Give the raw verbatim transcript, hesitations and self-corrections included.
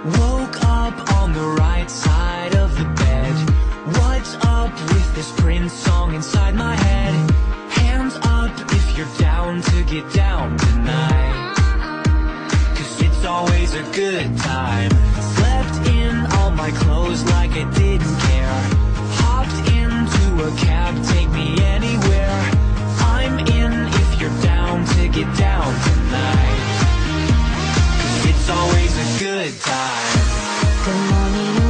Woke up on the right side of the bed. What's up with this Prince song inside my head? Hands up if you're down to get down tonight, 'cause it's always a good time. Slept in all my clothes like I didn't care. Hopped into a cab, take me anywhere. I'm in if you're down to get down tonight, 'cause it's always a good time. Good morning.